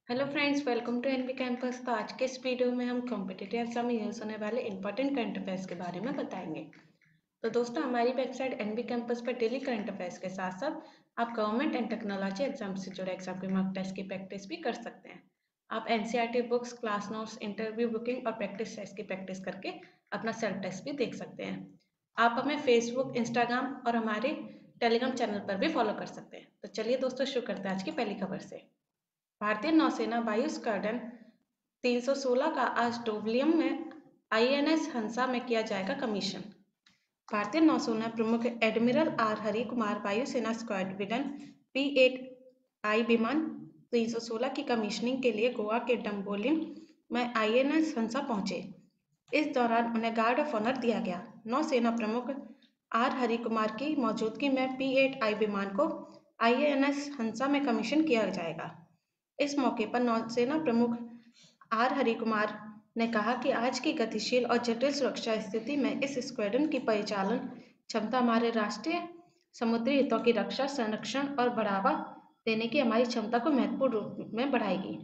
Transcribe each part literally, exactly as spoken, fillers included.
Hello friends, welcome to NV campus. तो आज के इस वीडियो में हम कॉम्पिटिटिव एग्जाम में यूज होने वाले इंपॉर्टेंट करंट अफेयर्स के बारे में बताएंगे। तो दोस्तों, हमारी वेबसाइट एनवी कैंपस पर डेली करंट अफेयर्स के साथ साथ आप गवर्नमेंट एंड टेक्नोलॉजी एग्जाम से जुड़े एग्जाम के मॉक टेस्ट की प्रैक्टिस भी कर सकते हैं। आप NCERT books, class notes, interview booking और प्रैक्टिस टेस्ट की प्रैक्टिस करके अपना सेल्फ टेस्ट भी देख सकते हैं। आप हमें फेसबुक, इंस्टाग्राम और हमारे टेलीग्राम चैनल पर भी फॉलो कर सकते हैं। तो चलिए दोस्तों, शुरू करते हैं आज की पहली खबर से। भारतीय नौसेना वायु स्क्वाड्रन तीन सौ सोलह का आज डोवलियम में आईएनएस हंसा में किया जाएगा कमीशन। भारतीय नौसेना प्रमुख एडमिरल आर हरि कुमार वायुसेना स्क्वाड्रन पी एट आई विमान तीन सौ सोलह की कमीशनिंग के लिए गोवा के डम्बोलिम में आईएनएस हंसा पहुंचे। इस दौरान उन्हें गार्ड ऑफ ऑनर दिया गया। नौसेना प्रमुख आर हरि कुमार की मौजूदगी में पी एट आई विमान को आईएनएस हंसा में कमीशन किया जाएगा। इस मौके पर नौसेना प्रमुख आर हरि कुमार ने कहा कि आज की गतिशील और जटिल सुरक्षा स्थिति में इस स्क्वाड्रन की परिचालन क्षमता हमारे राष्ट्रीय समुद्री हितों की रक्षा, संरक्षण और बढ़ावा देने की हमारी क्षमता को महत्वपूर्ण रूप में बढ़ाएगी।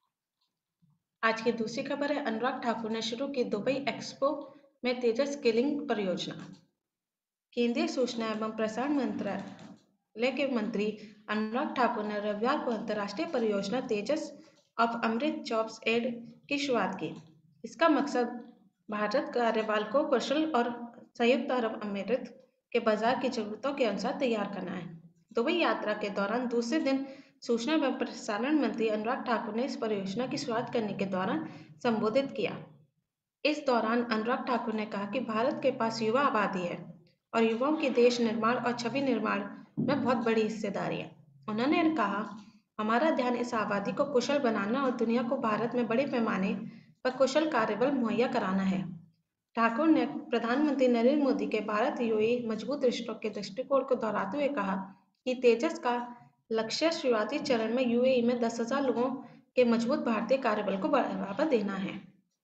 आज की दूसरी खबर है, अनुराग ठाकुर ने शुरू की दुबई एक्सपो में तेजस स्किलिंग परियोजना। केंद्रीय सूचना एवं प्रसारण मंत्रालय के मंत्री अनुराग ठाकुर ने रविवार को अंतर्राष्ट्रीय परियोजना तेजस ऑफ अमृत जॉब्स एड की शुरुआत की। इसका मकसद भारत कार्यबल को कुशल और संयुक्त अरब अमीरात के बाजार की जरूरतों के अनुसार तैयार करना है। दुबई यात्रा के दौरान दूसरे दिन सूचना एवं प्रसारण मंत्री अनुराग ठाकुर ने इस परियोजना की शुरुआत करने के दौरान संबोधित किया। इस दौरान अनुराग ठाकुर ने कहा कि भारत के पास युवा आबादी है और युवाओं की देश निर्माण और छवि निर्माण में बहुत बड़ी हिस्सेदारी है। उन्होंने कहा, हमारा ध्यान इस आबादी को कुशल बनाना और दुनिया को भारत में बड़े पैमाने पर कुशल कार्यबल मुहैया कराना है। ठाकुर ने प्रधानमंत्री नरेंद्र मोदी के भारत यूएई मजबूत रिश्तों के दृष्टिकोण को दोहराते हुए कहा कि तेजस का लक्ष्य शुरुआती चरण में यूएई में दस हजार लोगों के मजबूत भारतीय कार्यबल को बढ़ावा देना है।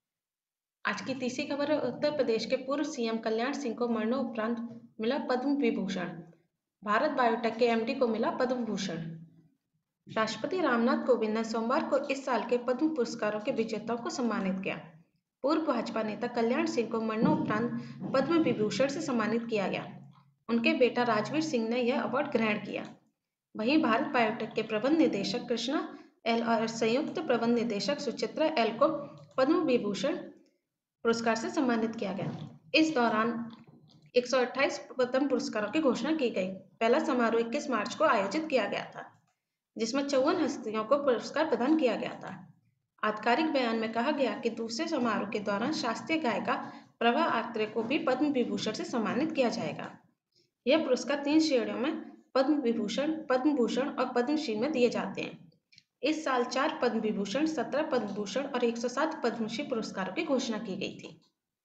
आज की तीसरी खबर है, उत्तर प्रदेश के पूर्व सीएम कल्याण सिंह को मरणोपरांत मिला पद्म विभूषण। भारत बायोटेक के एमडी को मिला पद्म भूषण। राष्ट्रपति रामनाथ कोविंद ने सोमवार को इस साल के पद्म पुरस्कारों के विजेताओं को सम्मानित किया। पूर्व भाजपा नेता कल्याण सिंह को मरणोपरांत पद्म विभूषण से सम्मानित किया गया। उनके बेटा राजवीर सिंह ने यह अवार्ड ग्रहण किया। वहीं भारत बायोटेक के प्रबंध निदेशक कृष्णा एल और संयुक्त प्रबंध निदेशक सुचित्रा एल को पद्म विभूषण पुरस्कार से सम्मानित किया गया। इस दौरान एक सौ अट्ठाईस पद्म पुरस्कारों की घोषणा की गई। पहला समारोह इक्कीस मार्च को आयोजित किया गया था, जिसमें चौवन हस्तियों को पुरस्कार प्रदान किया गया था। आधिकारिक बयान में कहा गया कि दूसरे समारोह के दौरान शास्त्रीय गायिका प्रभा आत्रे को भी पद्म विभूषण से सम्मानित किया जाएगा। यह पुरस्कार तीन श्रेणियों में पद्म विभूषण, पद्म भूषण और पद्मश्री में दिए जाते हैं। इस साल चार पद्म विभूषण, सत्रह पद्म भूषण और एक सौ सात पद्मश्री पुरस्कारों की घोषणा की गई थी।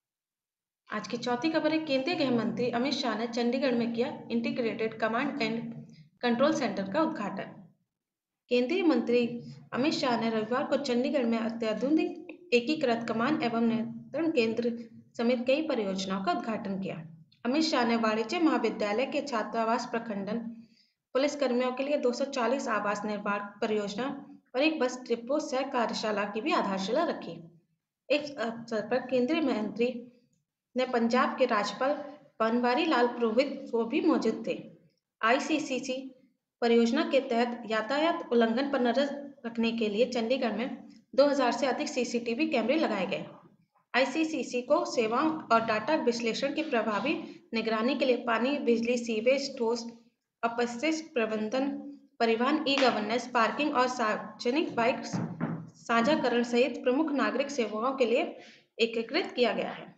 आज की चौथी खबर है, केंद्रीय गृह मंत्री अमित शाह ने चंडीगढ़ में किया integrated command and control centre का उद्घाटन। केंद्रीय मंत्री अमित शाह ने रविवार को चंडीगढ़ में अत्याधुनिक एकीकृत कमान एवं नियंत्रण केंद्र समेत कई परियोजनाओं का उद्घाटन किया। अमित शाह ने वाणिज्य महाविद्यालय के छात्रावास प्रखंडन, पुलिस कर्मियों के लिए दो सौ चालीस आवास निर्माण परियोजना और एक बस डिपो सह कार्यशाला की भी आधारशिला रखी। इस अवसर पर केंद्रीय मंत्री ने पंजाब के राज्यपाल बनवारी लाल पुरोहित को भी मौजूद थे। आईसीसीसी परियोजना के तहत यातायात उल्लंघन पर नजर रखने के लिए चंडीगढ़ में दो हजार से अधिक सीसीटीवी कैमरे लगाए गए। आईसीसीसी को सेवाओं और डाटा विश्लेषण की प्रभावी निगरानी के लिए पानी, बिजली, सीवेज, ठोस अपशिष्ट प्रबंधन, परिवहन, ई गवर्नेंस, पार्किंग और सार्वजनिक बाइक साझाकरण सहित प्रमुख नागरिक सेवाओं के लिए एकीकृत किया गया है।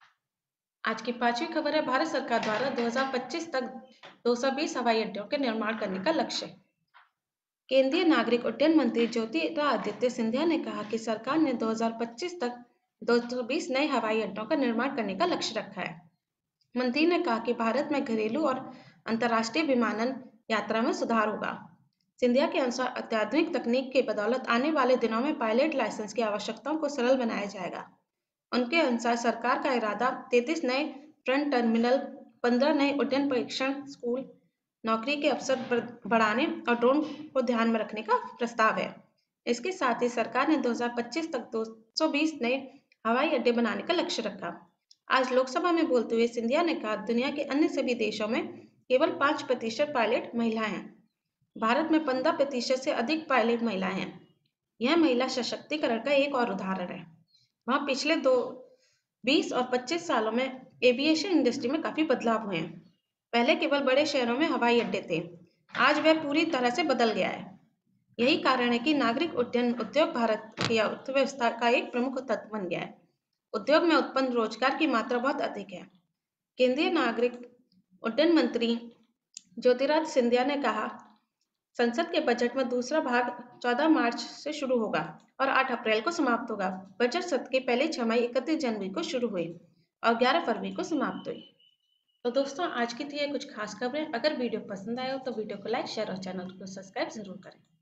आज की पांचवी खबर है, भारत सरकार द्वारा दो हजार पच्चीस तक दो सौ बीस हवाई अड्डों के निर्माण करने का लक्ष्य। केंद्रीय नागरिक उड्डयन मंत्री ज्योतिरादित्य सिंधिया ने कहा कि सरकार ने दो हजार पच्चीस तक दो सौ बीस नए हवाई अड्डों का निर्माण करने का लक्ष्य रखा है। मंत्री ने कहा कि भारत में घरेलू और अंतर्राष्ट्रीय विमानन यात्रा में सुधार होगा। सिंधिया के अनुसार अत्याधुनिक तकनीक की बदौलत आने वाले दिनों में पायलट लाइसेंस की आवश्यकताओं को सरल बनाया जाएगा। उनके अनुसार सरकार का इरादा तैंतीस नए फ्रंट टर्मिनल, पंद्रह नए उड्डयन परीक्षण स्कूल, नौकरी के अवसर बढ़ाने और ड्रोन को ध्यान में रखने का प्रस्ताव है। इसके साथ ही सरकार ने दो हज़ार पच्चीस तक दो सौ बीस नए हवाई अड्डे बनाने का लक्ष्य रखा। आज लोकसभा में बोलते हुए सिंधिया ने कहा, दुनिया के अन्य सभी देशों में केवल पाँच प्रतिशत पायलट महिलाएं हैं। भारत में पंद्रह प्रतिशत से अधिक पायलट महिलाएं हैं। यह महिला सशक्तिकरण का एक और उदाहरण है। वहाँ पिछले दो बीस और पच्चीस सालों में एविएशन इंडस्ट्री में काफी बदलाव हुए हैं। पहले केवल बड़े शहरों में हवाई अड्डे थे, आज वह पूरी तरह से बदल गया है। यही कारण है कि नागरिक उड्डयन उद्योग भारत की अर्थव्यवस्था का एक प्रमुख तत्व बन गया है। उद्योग में उत्पन्न रोजगार की मात्रा बहुत अधिक है। केंद्रीय नागरिक उड्डयन मंत्री ज्योतिरादित्य सिंधिया ने कहा, संसद के बजट में दूसरा भाग चौदह मार्च से शुरू होगा और आठ अप्रैल को समाप्त होगा। बजट सत्र की पहली छमाही इकतीस जनवरी को शुरू हुई और ग्यारह फरवरी को समाप्त हुई। तो दोस्तों, आज की थी ये कुछ खास खबरें। अगर वीडियो पसंद आए हो तो वीडियो को लाइक, शेयर और चैनल को सब्सक्राइब जरूर करें।